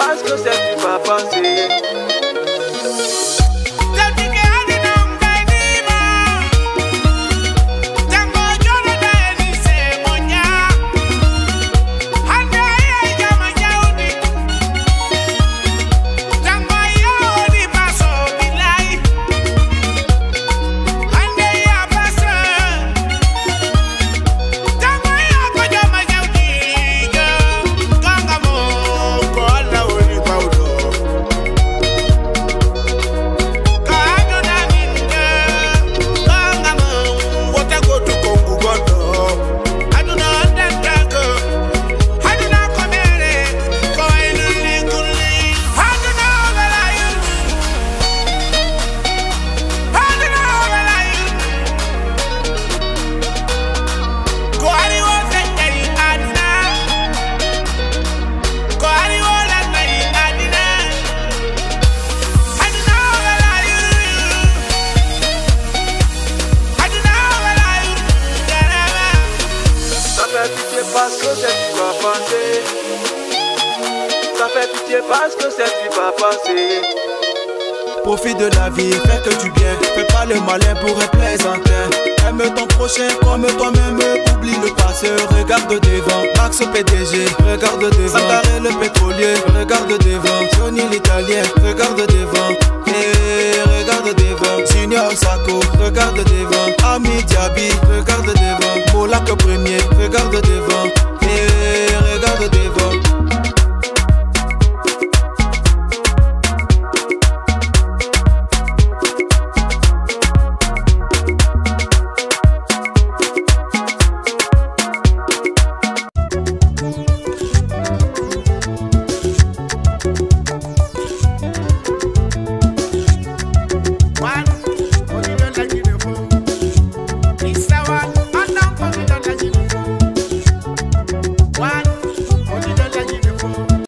parce que c'est tu vas penser. Parce que c'est tu vas penser. Ça fait pitié parce que c'est tu vas penser. Profite de la vie, fais que du bien. Fais pas le malin pour être plaisantin. Aime ton prochain comme toi-même. Oublie le passé, regarde devant. Max PDG, regarde devant. Santaré le pétrolier, regarde devant. Johnny l'italien, regarde devant. Regarde devant. Junior Sako, regarde devant. Ami Diaby, regarde devant. Molak premier, regarde devant.